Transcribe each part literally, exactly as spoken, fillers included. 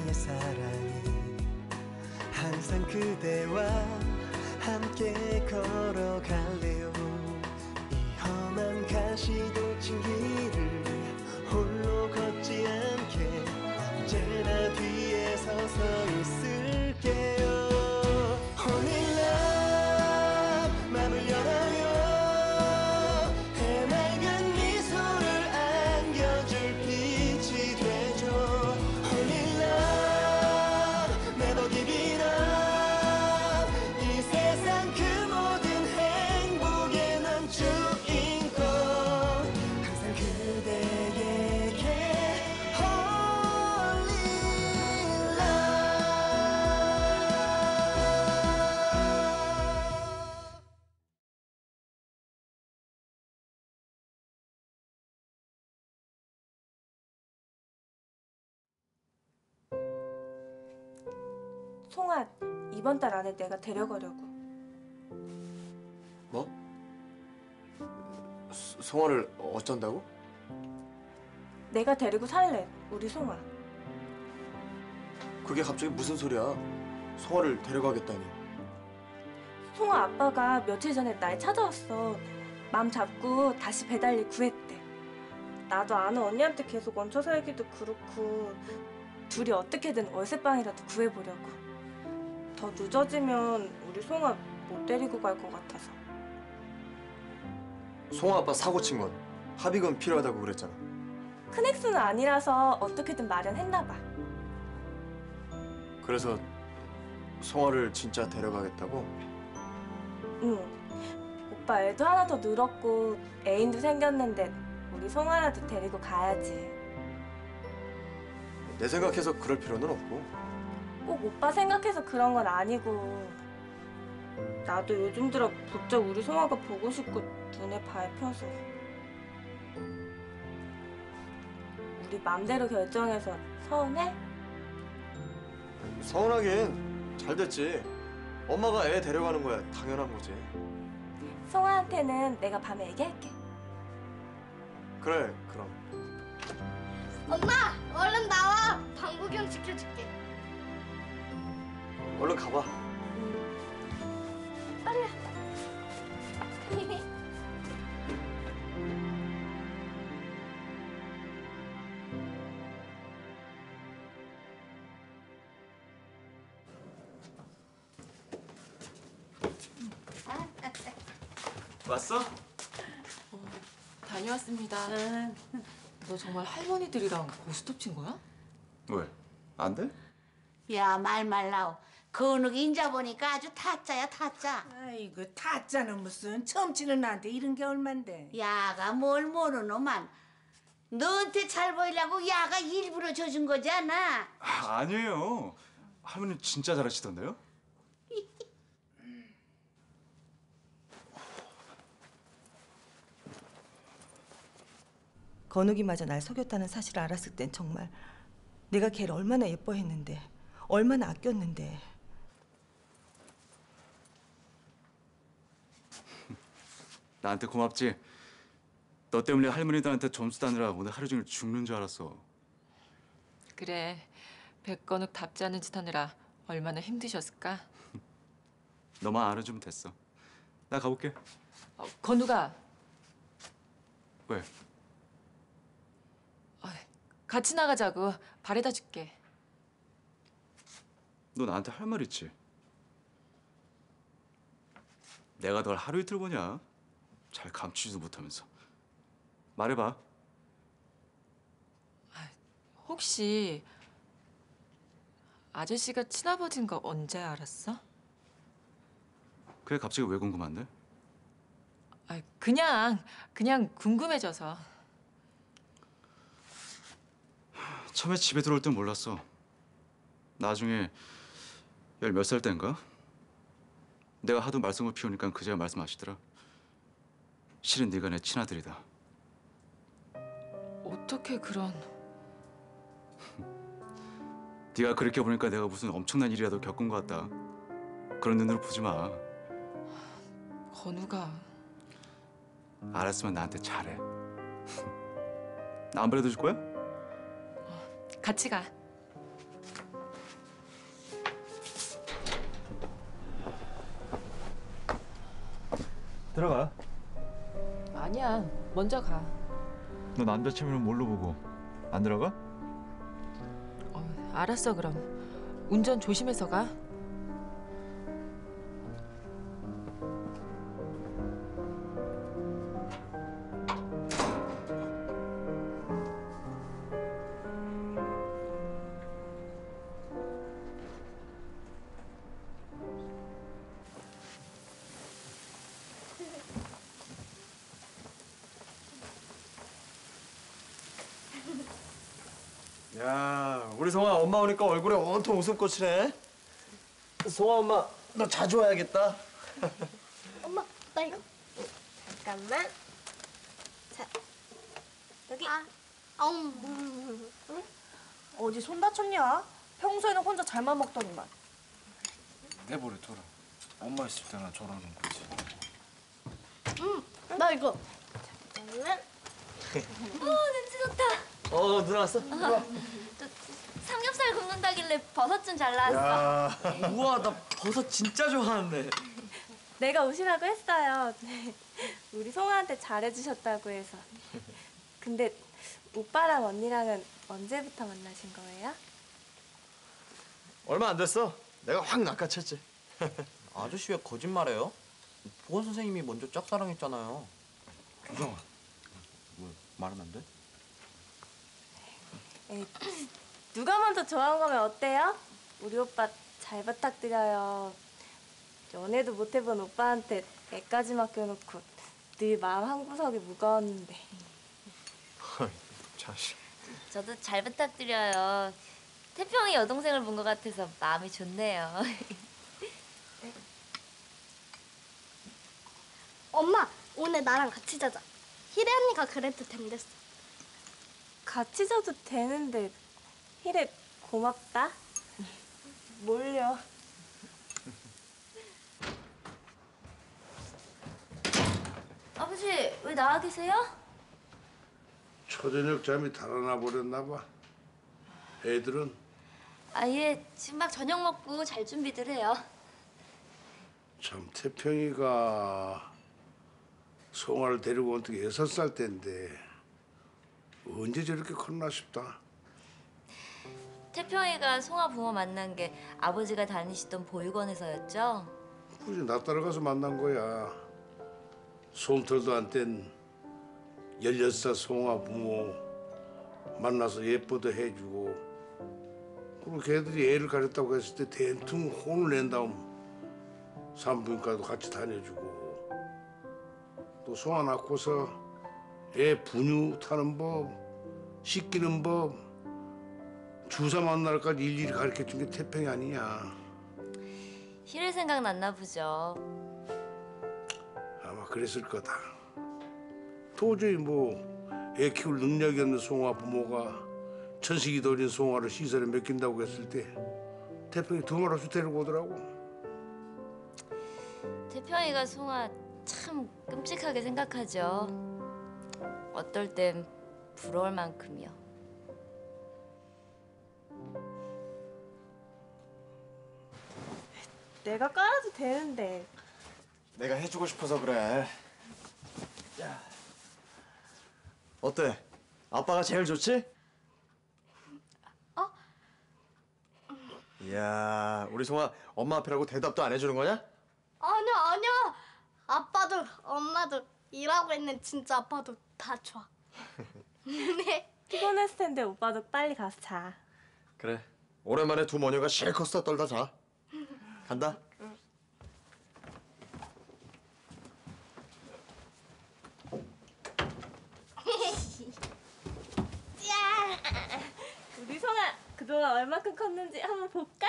나의 사랑이 항상 그대와 함께 걸어갈래요. 이 험한 가시돋친 길을 홀로 걷지 않게 언제나 뒤에 서서 있을게요. Only love 맘을 열어요. 해맑은 미소를 안겨줄 빛이 되죠. Only love never give it up. 이 세상 그 모든 행복의 난 주인공. 항상 그대에게 Only 송아, 이번 달 안에 내가 데려가려고. 뭐? 소- 송아를 어쩐다고? 내가 데리고 살래, 우리 송아. 그게 갑자기 무슨 소리야? 송아를 데려가겠다니. 송아 아빠가 며칠 전에 날 찾아왔어. 맘 잡고 다시 배달일 구했대. 나도 아는 언니한테 계속 얹혀 살기도 그렇고 둘이 어떻게든 월세방이라도 구해보려고. 더 늦어지면 우리 송아 못 데리고 갈 것 같아서. 송아 아빠 사고 친 건 합의금 필요하다고 그랬잖아. 큰 액수는 아니라서 어떻게든 마련했나 봐. 그래서 송아를 진짜 데려가겠다고? 응. 오빠 애도 하나 더 늘었고 애인도 생겼는데 우리 송아라도 데리고 가야지. 내 생각해서 그럴 필요는 없고. 꼭 오빠 생각해서 그런 건 아니고 나도 요즘 들어 부쩍 우리 송아가 보고 싶고 눈에 밟혀서. 우리 맘대로 결정해서 서운해? 서운하긴 잘 됐지. 엄마가 애 데려가는 거야 당연한 거지. 송아한테는 내가 밤에 얘기할게. 그래 그럼. 엄마, 얼른 나와. 방구경 시켜줄게. 얼른 가봐. 빨리 와. 왔어? 다녀왔습니다. 너 정말 할머니들이랑 고스톱 친 거야? 왜? 안 돼? 야, 말 말라오. 건욱 인자 보니까 아주 타짜야, 타짜. 아이고 타짜는 무슨 처음 치는 나한테 이런 게 얼만데. 야가 뭘 모르노만. 너한테 잘 보이려고 야가 일부러 줘준 거잖아. 아, 아니에요. 할머니 진짜 잘하시던데요? 건욱이마저 날 속였다는 사실을 알았을 땐 정말 내가 걔를 얼마나 예뻐했는데 얼마나 아꼈는데. 나한테 고맙지? 너 때문에 할머니들한테 점수 따느라 오늘 하루 종일 죽는 줄 알았어. 그래, 백건욱 답지 않은 짓 하느라 얼마나 힘드셨을까? 너만 알아주면 됐어. 나 가볼게. 어, 건우가 왜? 어, 같이 나가자고. 바래다 줄게. 너 나한테 할 말 있지? 내가 널 하루 이틀 보냐? 잘 감추지도 못하면서. 말해봐. 혹시 아저씨가 친아버지인 거 언제 알았어? 그게 갑자기 왜 궁금한데? 아, 그냥 그냥 궁금해져서. 처음에 집에 들어올 땐 몰랐어. 나중에 열 몇 살 때인가? 내가 하도 말썽을 피우니까 그제야 말씀하시더라. 실은 네가 내 친아들이다. 어떻게 그런... 네가 그렇게 보니까 내가 무슨 엄청난 일이라도 겪은 것 같다. 그런 눈으로 보지 마. 건우가... 알았으면 나한테 잘해. 나 안 보내줄 거야? 같이 가. 들어가. 아니야. 먼저 가. 너 남자친구는 뭘로 보고 안 들어가? 어, 알았어 그럼. 운전 조심해서 가. 야, 우리 성아 엄마 오니까 얼굴에 온통 웃음꽃이네. 성아 엄마, 너 자주 와야겠다. 엄마, 나 이거. 잠깐만. 자, 여기. 아, 음. 어디 손 다쳤냐? 평소에는 혼자 잘만 먹더니만. 내버려 둬라. 엄마 있을 때나 저러는 거지. 음, 나 이거. 잠깐만. 오, 냄새 좋다. 어, 누나 왔어? 또 삼겹살 굽는다길래 버섯 좀 잘라왔어. 야, 우와, 나 버섯 진짜 좋아하는데. 내가 오시라고 했어요. 우리 송아한테 잘해주셨다고 해서. 근데 오빠랑 언니랑은 언제부터 만나신 거예요? 얼마 안 됐어. 내가 확 낚아챘지. 아저씨 왜 거짓말해요? 보건 선생님이 먼저 짝사랑했잖아요. 규정아, 뭐 말하면 안 돼? 에이, 누가 먼저 좋아한 거면 어때요? 우리 오빠 잘 부탁드려요. 연애도 못 해본 오빠한테 애까지 맡겨놓고 늘 마음 한구석이 무거웠는데. 자식. 저도 잘 부탁드려요. 태평이 여동생을 본 것 같아서 마음이 좋네요. 엄마, 오늘 나랑 같이 자자. 희래 언니가 그래도 된댔어. 같이 자도 되는데 희래 고맙다. 뭘요? 아버지, 왜 나와 계세요? 초저녁 잠이 달아나 버렸나 봐. 애들은? 아, 예, 지금 막 저녁 먹고 잘 준비들 해요. 참 태평이가 송아를 데리고 온 게 여섯 살 때인데 언제 저렇게 컸나 싶다. 태평이가 송아 부모 만난 게 아버지가 다니시던 보육원에서였죠? 굳이 나 따라가서 만난 거야. 솜털도 안 뗀 열여섯 살 송아 부모 만나서 예뻐도 해주고, 그리고 걔들이 애를 가졌다고 했을 때 대충 혼을 낸 다음 산부인과도 같이 다녀주고, 또 송아 낳고서 애 분유 타는 법, 씻기는 법, 주사 맞는 날까지 일일이 가르쳐준 게 태평이 아니냐. 희를 생각났나 보죠. 아마 그랬을 거다. 도저히 뭐 애 키울 능력이 없는 송아 부모가 천식이 어린 송아를 시설에 맡긴다고 했을 때 태평이 두 말없이 데리고 오더라고. 태평이가 송아 참 끔찍하게 생각하죠. 어떨 땐 부러울 만큼이요. 내가 깔아도 되는데. 내가 해주고 싶어서 그래. 야. 어때? 아빠가 제일 좋지? 어? 이야, 우리 송아 엄마 앞이라고 대답도 안 해주는 거냐? 아니야, 아니야. 아빠도 엄마도 일하고 있는 진짜 아빠도 다 좋아. 네. 피곤했을 텐데 오빠도 빨리 가서 자. 그래. 오랜만에 두 모녀가 실컷 써 떨다 자. 간다. 우리 송아 그동안 얼마큼 컸는지 한번 볼까?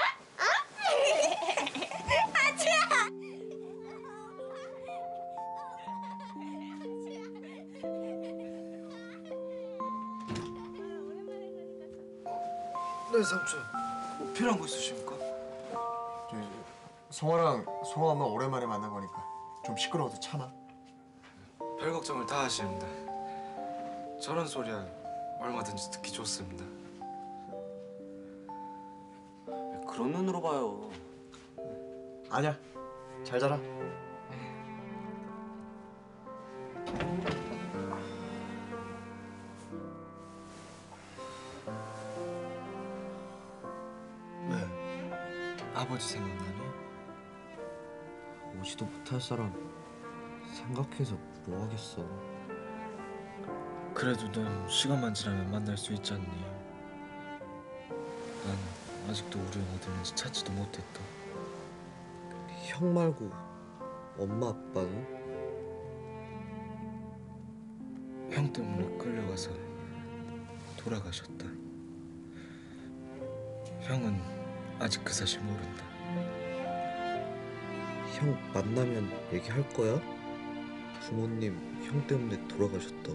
네, 삼촌. 뭐 필요한 거 있으십니까? 저기 송아랑 송아 엄마 오랜만에 만난 거니까 좀 시끄러워도 참아. 별 걱정을 다 하십니다. 저런 소리야 얼마든지 듣기 좋습니다. 그런 눈으로 봐요. 아니야. 잘 자라. 아버지 생각나니? 오지도 못할 사람 생각해서 뭐 하겠어. 그래도 넌 시간만 지나면 만날 수 있지 않니? 난 아직도 우리 형 어디 있는지 찾지도 못했다. 형 말고 엄마 아빠는? 형 때문에 끌려가서 돌아가셨다. 형은 아직 그 사실 모른다. 형 만나면 얘기할 거야? 부모님 형 때문에 돌아가셨다고.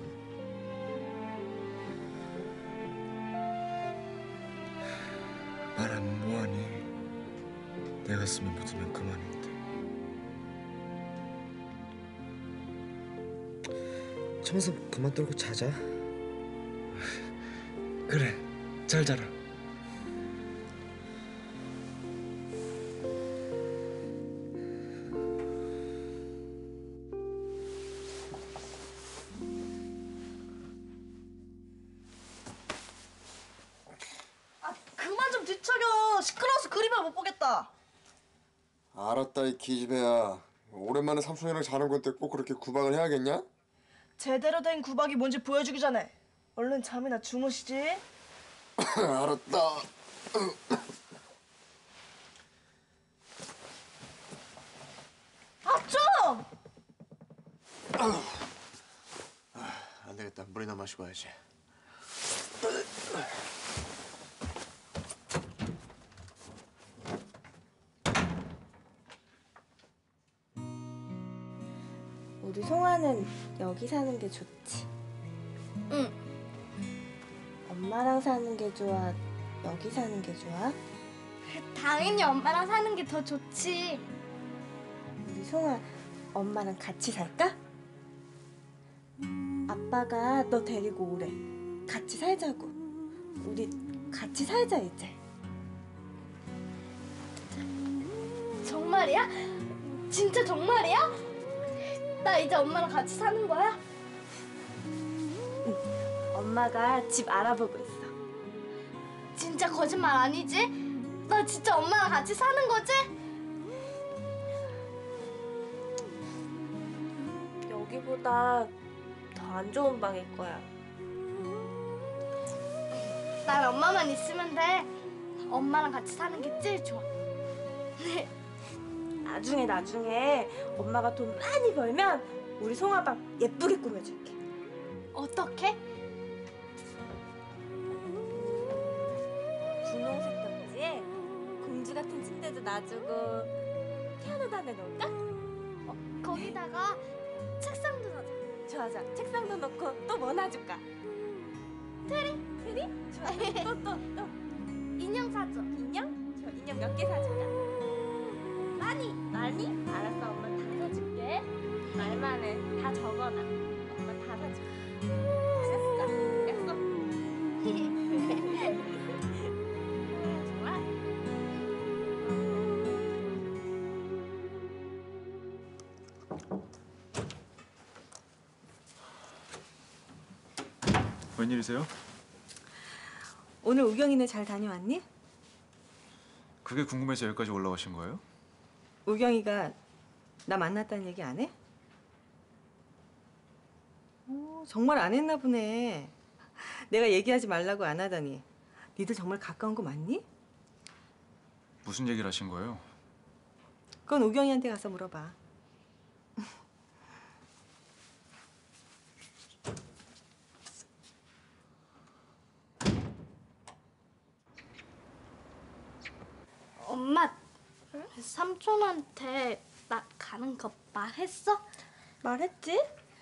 말하면 뭐하니? 내 가슴에 묻으면 그만인데. 청소 그만 떨고 자자. 그래, 잘 자라. 아, 그만 좀 뒤척여. 시끄러워서 그림을 못 보겠다. 알았다 이 기집애야. 오랜만에 삼촌이랑 자는 건데 꼭 그렇게 구박을 해야겠냐? 제대로 된 구박이 뭔지 보여주기 전에 얼른 잠이나 주무시지. 알았다. 아 좀! 안 되겠다. 물이나 마시고 와야지. 우리 송아는 여기 사는 게 좋지. 응. 엄마랑 사는 게 좋아? 여기 사는 게 좋아? 당연히 엄마랑 사는 게 더 좋지. 우리 송아 엄마랑 같이 살까? 아빠가 너 데리고 오래. 같이 살자고. 우리 같이 살자 이제. 정말이야? 진짜 정말이야? 나 이제 엄마랑 같이 사는 거야? 응. 엄마가 집 알아보고 있어. 진짜 거짓말 아니지? 나 진짜 엄마랑 같이 사는 거지? 여기보다 더 안 좋은 방일 거야. 난 엄마만 있으면 돼. 엄마랑 같이 사는 게 제일 좋아. 나중에 나중에 엄마가 돈 많이 벌면 우리 송아방 예쁘게 꾸며줄게. 어떻게? 분홍색 벽지에 공주 같은 침대도 놔주고 피아노도 하나 넣을까? 어, 거기다가 책상도 넣자. 좋아 좋아. 책상도 넣고 또 뭐 놔줄까? 트리? 트리? 좋아. 또 또 또. 인형 사줘. 인형? 좋아. 인형 몇 개 사줄까? 많이. 많이? 알았어. 엄마 다 사줄게. 말만 해. 다 적어놔. 엄마 다 사줄게. 알았어. 약속. 좋아. 웬일이세요? 오늘 우경이네 잘 다녀왔니? 그게 궁금해서 여기까지 올라오신 거예요? 우경이가 나 만났다는 얘기 안 해? 오, 정말 안 했나 보네. 내가 얘기하지 말라고 안 하더니. 니들 정말 가까운 거 맞니? 무슨 얘기를 하신 거예요? 그건 우경이한테 가서 물어봐. 엄마, 삼촌한테 나 가는 거 말했어? 말했지?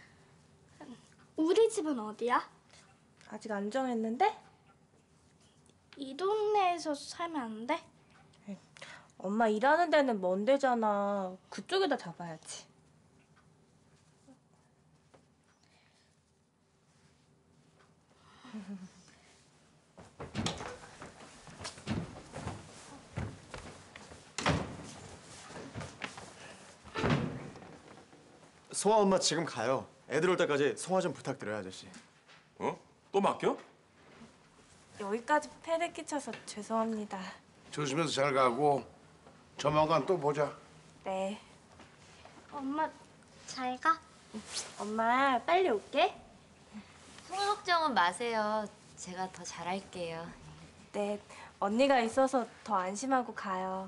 우리 집은 어디야? 아직 안 정했는데? 이 동네에서 살면 안 돼? 엄마 일하는 데는 먼 데잖아. 그쪽에다 잡아야지. 송아 엄마 지금 가요. 애들 올 때까지 송아 좀 부탁드려요, 아저씨. 어? 또 맡겨? 여기까지 패를 끼쳐서 죄송합니다. 조심해서 잘 가고 조만간 또 보자. 네. 엄마 잘 가. 엄마 빨리 올게. 송아 걱정은 마세요. 제가 더 잘할게요. 네, 언니가 있어서 더 안심하고 가요.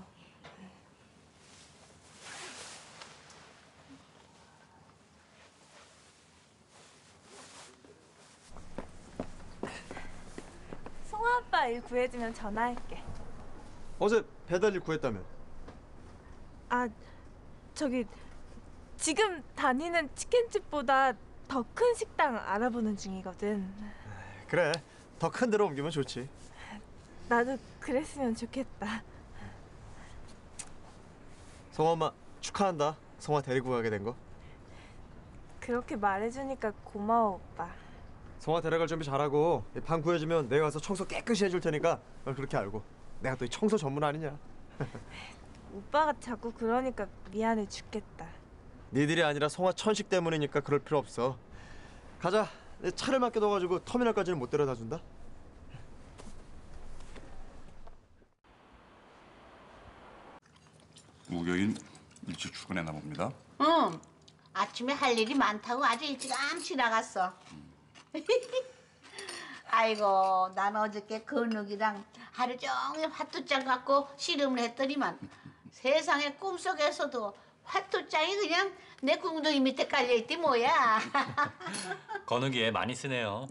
송아 아빠 일 구해주면 전화할게. 어제 배달일 구했다며. 아, 저기 지금 다니는 치킨집보다 더 큰 식당 알아보는 중이거든. 그래, 더 큰 데로 옮기면 좋지. 나도 그랬으면 좋겠다. 성화 엄마 축하한다. 성화 데리고 가게 된 거. 그렇게 말해주니까 고마워, 오빠. 성화 데려갈 준비 잘하고 방 구해주면 내가 가서 청소 깨끗이 해줄 테니까 널 그렇게 알고. 내가 또 이 청소 전문 아니냐. 오빠가 자꾸 그러니까 미안해 죽겠다. 니들이 아니라 성화 천식 때문이니까 그럴 필요 없어. 가자. 내 차를 맡겨둬가지고 터미널까지는 못 데려다 준다. 우경인 일찍 출근했나 봅니다. 응. 아침에 할 일이 많다고 아주 일찌감치 나갔어. 아이고, 난 어저께 건욱이랑 하루 종일 화투장 갖고 씨름을 했더니만 세상에 꿈속에서도 화투장이 그냥 내 궁둥이 밑에 깔려있디 뭐야. 건욱이 애 많이 쓰네요.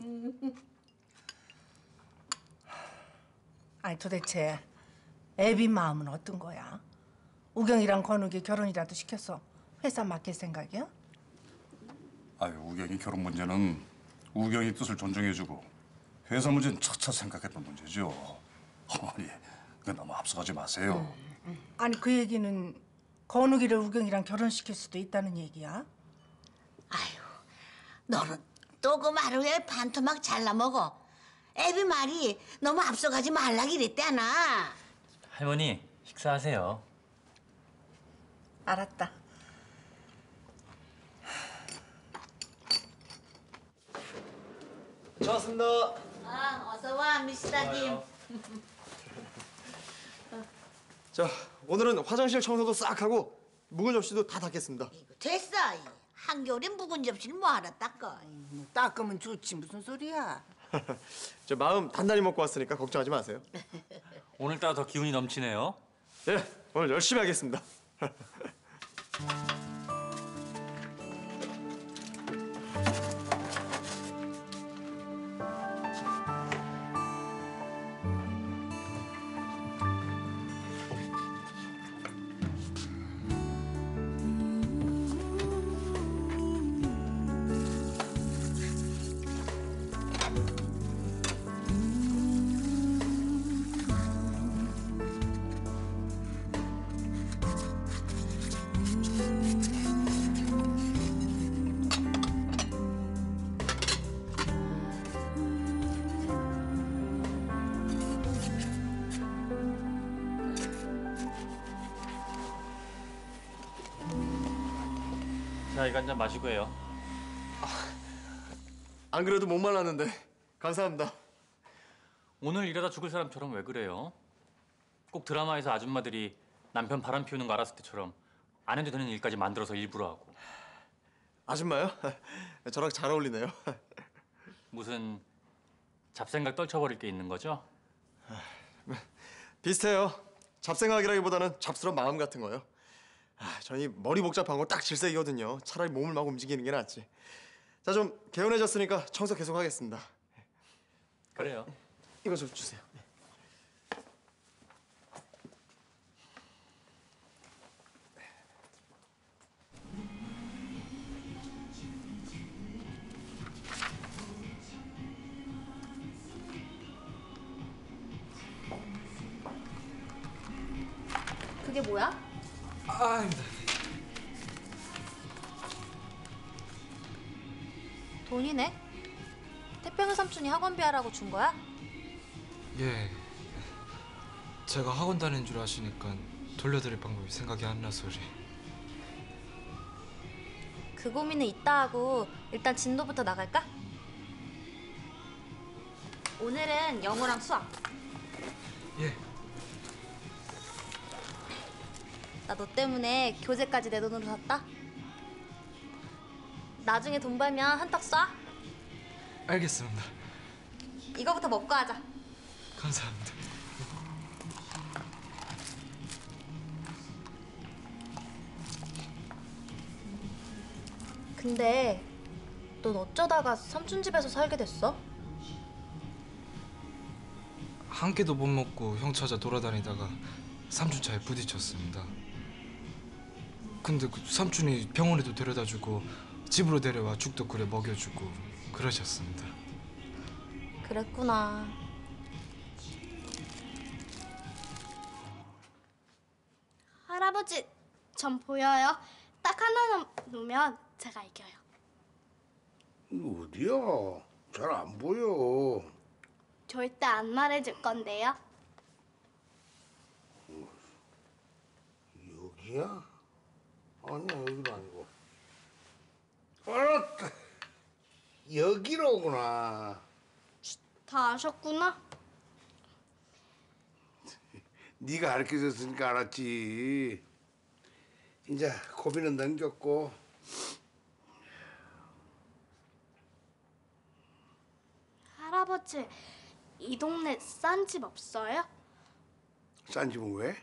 아니 도대체 애비 마음은 어떤 거야? 우경이랑 건욱이 결혼이라도 시켜서 회사 맡길 생각이야? 아유, 우경이 결혼 문제는 우경이 뜻을 존중해주고 회사 문제는 차차 생각했던 문제죠. 어머니, 그 너무 앞서가지 마세요. 아니 그 얘기는 건욱이를 우경이랑 결혼시킬 수도 있다는 얘기야? 너는 또 그 말을 왜 반토막 잘라 먹어? 애비 말이 너무 앞서가지 말라 그랬대나. 할머니 식사하세요. 알았다. 좋았습니다. 아, 어서 와, 미스터 김. 자, 오늘은 화장실 청소도 싹 하고 묵은 접시도 다 닦겠습니다. 됐어. 한겨울에 묵은 접시를 뭐하러 닦아. 뭐 닦으면 좋지 무슨 소리야? 저 마음 단단히 먹고 왔으니까 걱정하지 마세요. 오늘따라 더 기운이 넘치네요. 예, 오늘 열심히 하겠습니다. 자, 이거 한 잔 마시고 해요. 안 그래도 못 말랐는데 감사합니다. 오늘 이러다 죽을 사람처럼 왜 그래요? 꼭 드라마에서 아줌마들이 남편 바람 피우는 거 알았을 때처럼 안 해도 되는 일까지 만들어서 일부러 하고. 아줌마요? 저랑 잘 어울리네요. 무슨 잡생각 떨쳐버릴 게 있는 거죠? 비슷해요. 잡생각이라기보다는 잡스러운 마음 같은 거요. 아, 저는 이 머리 복잡한 거 딱 질색이거든요. 차라리 몸을 막 움직이는 게 낫지. 자, 좀 개운해졌으니까 청소 계속 하겠습니다. 그래요. 이거 좀 주세요. 그게 뭐야? 아닙니다. 돈이네? 태평이 삼촌이 학원비 하라고 준 거야? 예. 제가 학원 다니는 줄 아시니까 돌려드릴 방법이 생각이 안 나서리. 그 고민은 이따 하고 일단 진도부터 나갈까? 오늘은 영어랑 수학. 예. 나 너 때문에 교재까지 내 돈으로 샀다. 나중에 돈 벌면 한턱 쏴. 알겠습니다. 이거부터 먹고 하자. 감사합니다. 근데 넌 어쩌다가 삼촌 집에서 살게 됐어? 한 끼도 못 먹고 형 찾아 돌아다니다가 삼촌 차에 부딪혔습니다. 근데 그 삼촌이 병원에도 데려다주고 집으로 데려와 죽도 끓여 먹여주고 그러셨습니다. 그랬구나. 할아버지, 전 보여요. 딱 하나 놓으면 제가 이겨요. 어디야? 잘 안 보여. 절대 안 말해줄 건데요. 여기야? 아니야, 여기도 아니고. 알았다. 여기로구나. 다 아셨구나. 네가 가르쳐줬으니까 알았지. 이제 고비는 넘겼고. 할아버지, 이 동네 싼 집 없어요? 싼 집은 왜?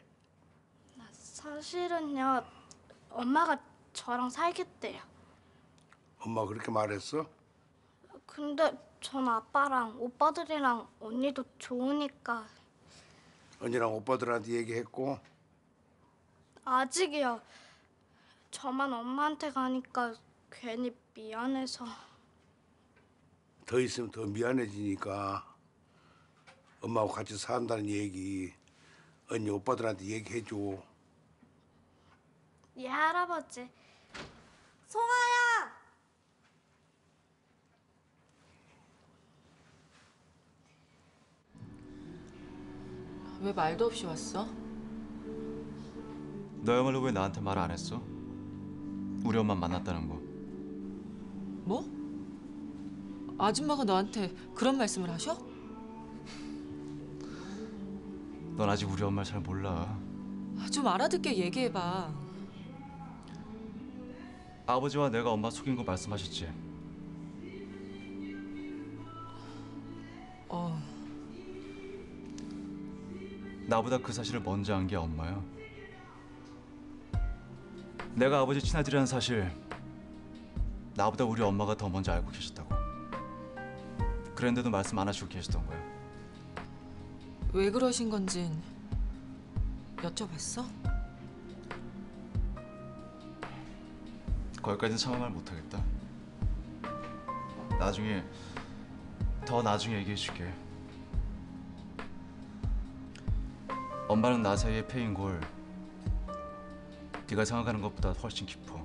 사실은요, 엄마가 저랑 살겠대요. 엄마 그렇게 말했어? 근데 전 아빠랑 오빠들이랑 언니도 좋으니까. 언니랑 오빠들한테 얘기했고. 아직이요. 저만 엄마한테 가니까 괜히 미안해서. 더 있으면 더 미안해지니까 엄마하고 같이 산다는 얘기 언니 오빠들한테 얘기해줘. 예, 할아버지. 송아야! 왜 말도 없이 왔어? 너야말로 왜 나한테 말 안 했어? 우리 엄마 만났다는 거. 뭐? 아줌마가 너한테 그런 말씀을 하셔? 넌 아직 우리 엄마를 잘 몰라. 좀 알아듣게 얘기해봐. 아버지와 내가 엄마 속인 거 말씀하셨지? 어. 나보다 그 사실을 먼저 안 게 엄마야. 내가 아버지 친아들이라는 사실 나보다 우리 엄마가 더 먼저 알고 계셨다고. 그런데도 말씀 안 하시고 계시던 거야. 왜 그러신 건진 여쭤봤어? 거기까지는 차마 말 못하겠다. 나중에, 더 나중에 얘기해 줄게. 엄마는 나 사이의 패인 골 네가 생각하는 것보다 훨씬 깊어.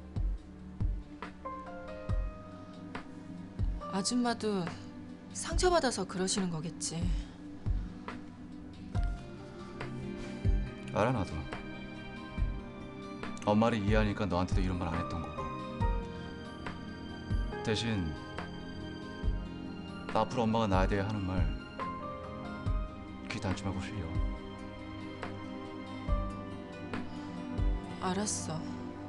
아줌마도 상처받아서 그러시는 거겠지. 알아 나도. 엄마를 이해하니까 너한테도 이런 말 안 했던 거고. 대신 앞으로 엄마가 나에 대해 하는 말 귀 닫지 말고 흘려. 알았어.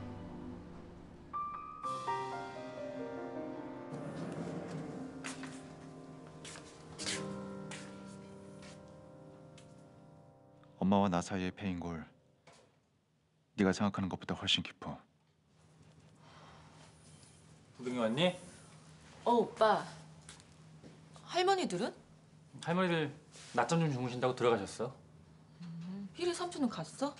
엄마와 나 사이의 패인 골 네가 생각하는 것보다 훨씬 깊어. 부둥이 왔니? 어, 오빠. 할머니들은? 할머니들 낮잠 좀 주무신다고 들어가셨어. 희리 삼촌은 갔어?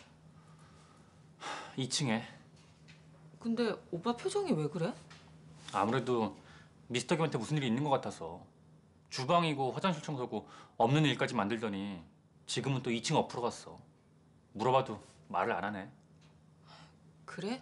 이 층에. 근데 오빠 표정이 왜 그래? 아무래도 미스터 김한테 무슨 일이 있는 것 같아서. 주방이고 화장실 청소고 없는 일까지 만들더니 지금은 또 이 층 엎으러 갔어. 물어봐도 말을 안 하네. 그래?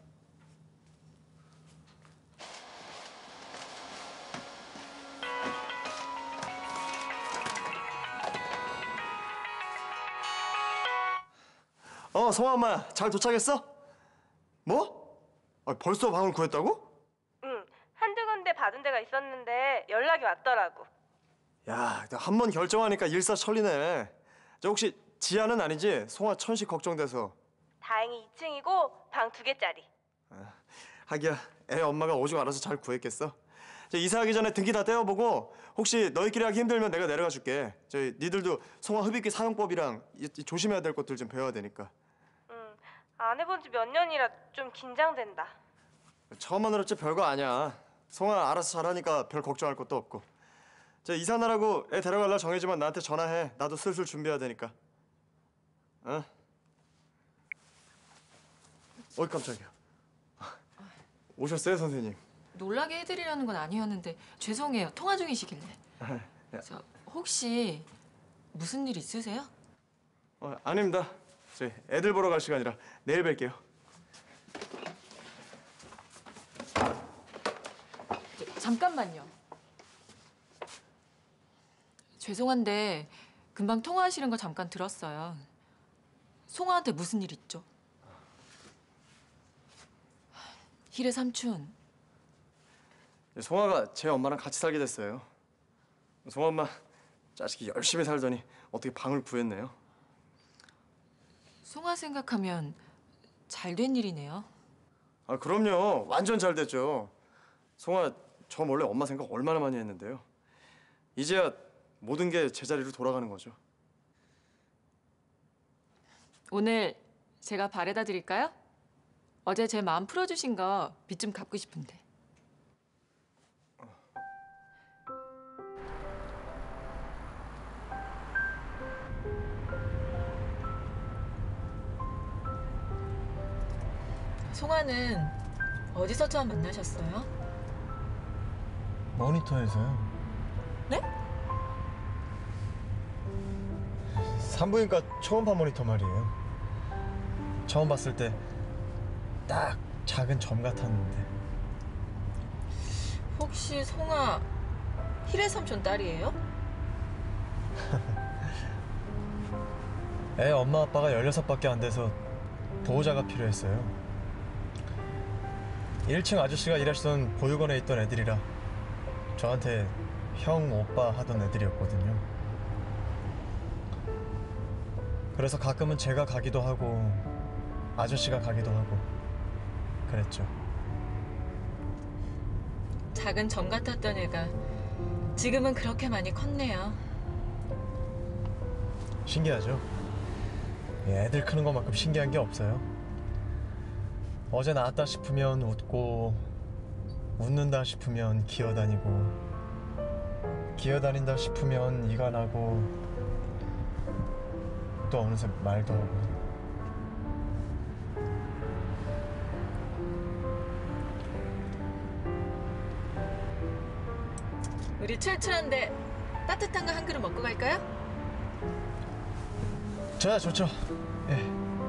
어, 성아 엄마 잘 도착했어? 뭐? 아, 벌써 방을 구했다고? 응, 한두 군데 받은 데가 있었는데 연락이 왔더라고. 야, 한 번 결정하니까 일사천리네. 저 혹시 지아는 아니지? 송아 천식 걱정돼서. 다행히 이 층이고 방 두 개짜리. 하기야, 애 엄마가 오죽 알아서 잘 구했겠어. 저 이사하기 전에 등기 다 떼어보고 혹시 너희끼리 하기 힘들면 내가 내려가 줄게. 저희 니들도 송화 흡입기 사용법이랑 이, 이 조심해야 될 것들 좀 배워야 되니까. 응, 안 해본 지 몇 년이라 좀 긴장된다. 처음 만들었지 별거 아니야. 송아 알아서 잘하니까 별 걱정할 것도 없고. 저 이사 나라고 애 데려갈 날 정해지면 나한테 전화해. 나도 슬슬 준비해야 되니까. 어? 어이 깜짝이야. 오셨어요 선생님? 놀라게 해드리려는 건 아니었는데 죄송해요. 통화 중이시길래. 저 혹시 무슨 일 있으세요? 어, 아닙니다. 저희 애들 보러 갈 시간이라 내일 뵐게요. 저, 잠깐만요. 죄송한데 금방 통화하시는 거 잠깐 들었어요. 송아한테 무슨 일 있죠? 희래 삼촌. 송아가 제 엄마랑 같이 살게 됐어요. 송아 엄마 자식이 열심히 살더니 어떻게 방을 구했네요. 송아 생각하면 잘 된 일이네요. 아 그럼요. 완전 잘 됐죠. 송아 저 몰래 엄마 생각 얼마나 많이 했는데요. 이제야 모든 게 제자리로 돌아가는 거죠. 오늘 제가 바래다 드릴까요? 어제 제 마음 풀어주신 거 빚 좀 갚고 싶은데. 송아는 어디서 처음 만나셨어요? 모니터에서요. 네? 산부인과 초음파 모니터 말이에요. 처음 봤을 때 딱 작은 점 같았는데. 혹시 송아 희래 삼촌 딸이에요? 애 엄마 아빠가 열여섯밖에 안 돼서 보호자가 필요했어요. 일 층 아저씨가 일하시던 보육원에 있던 애들이라 저한테 형, 오빠 하던 애들이었거든요. 그래서 가끔은 제가 가기도 하고 아저씨가 가기도 하고 그랬죠. 작은 점 같았던 애가 지금은 그렇게 많이 컸네요. 신기하죠? 애들 크는 것만큼 신기한 게 없어요. 어제 나왔다 싶으면 웃고 웃는다 싶으면 기어다니고 기어다닌다 싶으면 이가 나고 또 어느새 말도 하고. 우리 출출한데 따뜻한 거 한 그릇 먹고 갈까요? 저야 좋죠. 예.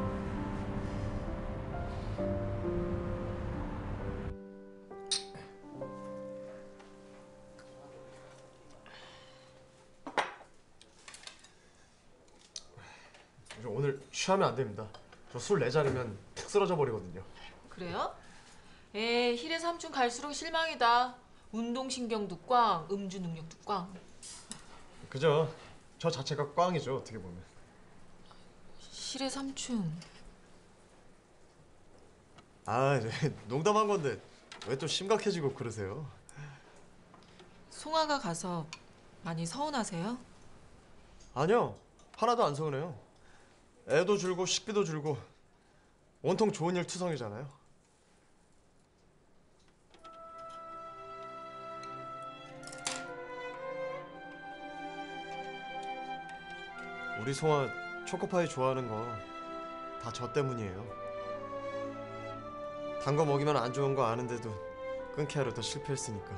저 오늘 취하면 안 됩니다. 저 술 네 잔이면 툭 쓰러져 버리거든요. 그래요? 에 희래 삼촌 갈수록 실망이다. 운동신경도 꽝, 음주 능력도 꽝. 그죠? 저 자체가 꽝이죠 어떻게 보면. 희래 삼촌. 아 네, 농담한 건데 왜 또 심각해지고 그러세요? 송아가 가서 많이 서운하세요? 아니요 하나도 안 서운해요. 애도 줄고 식비도 줄고 온통 좋은 일 투성이잖아요. 우리 송아 초코파이 좋아하는 거 다 저 때문이에요. 단 거 먹이면 안 좋은 거 아는데도 끊게 하려 더 실패했으니까.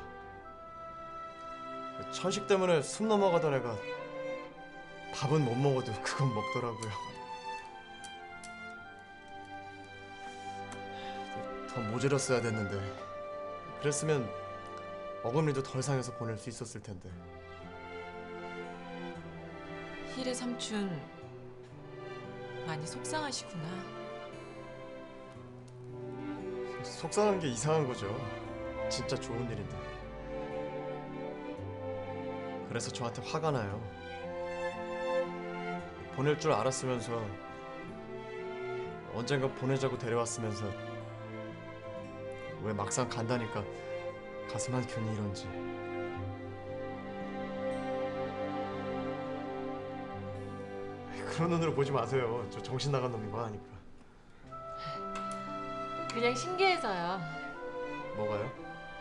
천식 때문에 숨 넘어가던 애가 밥은 못 먹어도 그건 먹더라고요. 더 모자랐어야 됐는데 그랬으면 어금니도 덜 상해서 보낼 수 있었을 텐데. 희래 삼촌 많이 속상하시구나. 속상한 게 이상한 거죠. 진짜 좋은 일인데. 그래서 저한테 화가 나요. 보낼 줄 알았으면서 언젠가 보내자고 데려왔으면서 왜 막상 간다니까 가슴 한켠이 이런지. 그런 눈으로 보지 마세요. 저 정신 나간 놈인 거 아니까. 그냥 신기해서요. 뭐가요?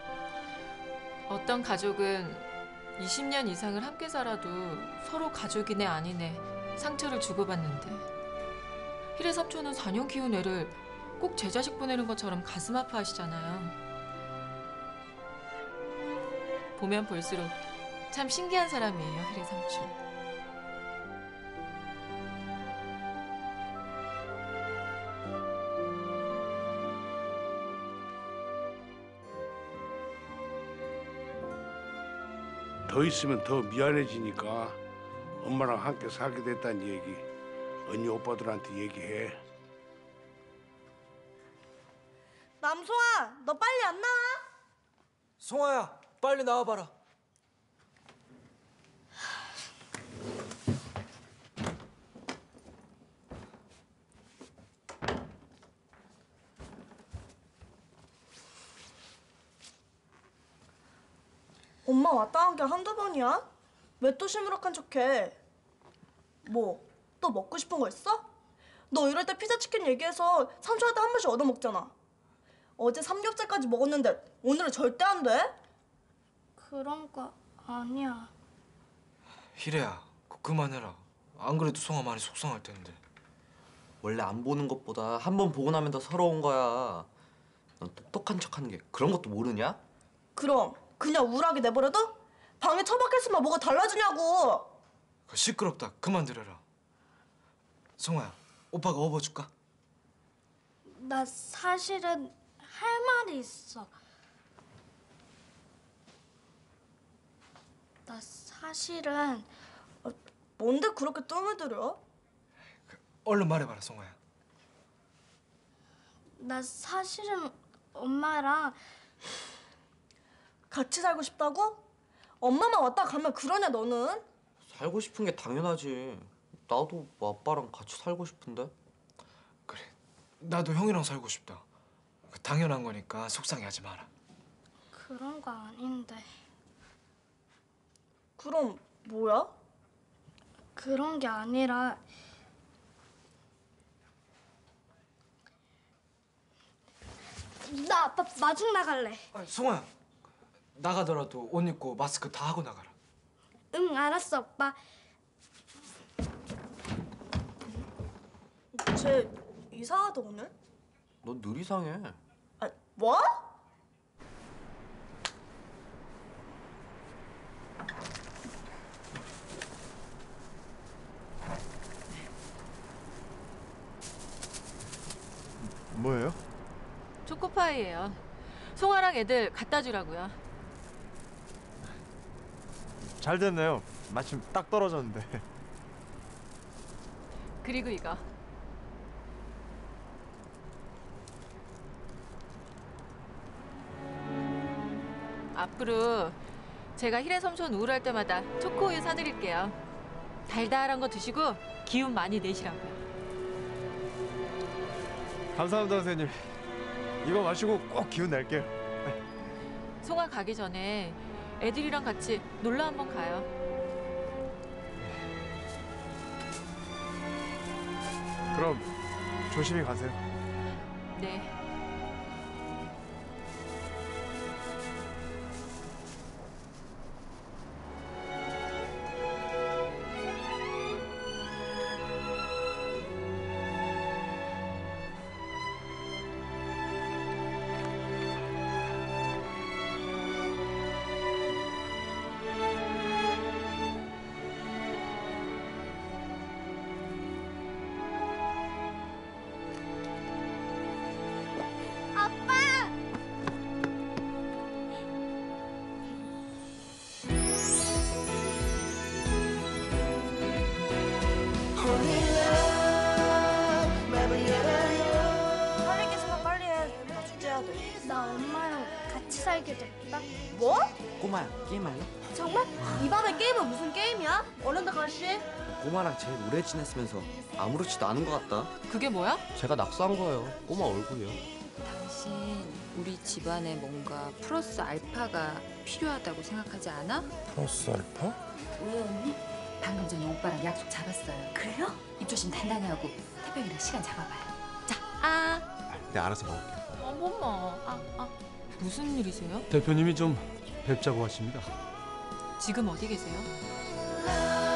어떤 가족은 이십 년 이상을 함께 살아도 서로 가족이네 아니네 상처를 주고받는데 희래 삼촌은 사 년 키운 애를 꼭 제 자식 보내는 것처럼 가슴 아파하시잖아요. 보면 볼수록 참 신기한 사람이에요, 희래 삼촌. 더 있으면 더 미안해지니까 엄마랑 함께 살게 됐다는 얘기 언니 오빠들한테 얘기해. 남송아, 너 빨리 안 나와? 송아야, 빨리 나와봐라. 엄마 왔다 간 게 한두 번이야? 왜 또 시무룩한 척해? 뭐, 또 먹고 싶은 거 있어? 너 이럴 때 피자 치킨 얘기해서 삼촌한테 한 번씩 얻어먹잖아. 어제 삼겹살까지 먹었는데 오늘은 절대 안 돼? 그런 거 아니야. 희래야, 그만해라. 안 그래도 송아 많이 속상할 텐데. 원래 안 보는 것보다 한 번 보고 나면 더 서러운 거야. 넌 똑똑한 척하는 게 그런 것도 모르냐? 그럼 그냥 우울하게 내버려둬? 방에 처박혔으면 뭐가 달라지냐고. 시끄럽다. 그만 들어라. 송아야, 오빠가 업어줄까? 나 사실은 할 말이 있어. 나 사실은 어, 뭔데 그렇게 뜸을 들여? 얼른 말해봐라, 송아야. 나 사실은 엄마랑 같이 살고 싶다고? 엄마만 왔다 가면 그러냐 너는? 살고 싶은 게 당연하지. 나도 아빠랑 같이 살고 싶은데. 나도 형이랑 살고 싶다. 당연한 거니까 속상해하지 마라. 그런 거 아닌데. 그럼 뭐야? 그런 게 아니라 나 아빠 마중 나갈래. 아, 송아야, 나가더라도 옷 입고 마스크 다 하고 나가라. 응, 알았어, 오빠. 쟤 이상하다 오늘? 넌 늘 이상해. 아, 뭐? 뭐예요? 초코파이예요. 송아랑 애들 갖다 주라고요. 잘 됐네요. 마침 딱 떨어졌는데. 그리고 이거. 앞으로 제가 희래 삼촌 우울할 때마다 초코우유 사드릴게요. 달달한 거 드시고 기운 많이 내시라고요. 감사합니다, 선생님. 이거 마시고 꼭 기운 낼게요. 송아 가기 전에 애들이랑 같이 놀러 한번 가요. 그럼 조심히 가세요. 네. 빨리 깨서만 빨리 해. 나 숙제해야 돼. 나 엄마랑 같이 살게 됐다. 뭐? 꼬마야, 게임할래? 정말? 이 밤에 게임은 무슨 게임이야? 얼른 들어가 씨. 꼬마랑 제일 오래 지냈으면서 아무렇지도 않은 것 같다. 그게 뭐야? 제가 낙서한 거예요. 꼬마 얼굴이요. 당신 우리 집안에 뭔가 플러스 알파가 필요하다고 생각하지 않아? 플러스 알파? 왜 언니? 방금 전에 오빠랑 약속 잡았어요. 그래요? 입 조심 단단히 하고 태평이랑 시간 잡아봐요. 자, 아. 내가 알아서 먹을게. 어머머. 아, 아. 무슨 일이세요? 대표님이 좀 뵙자고 하십니다. 지금 어디 계세요?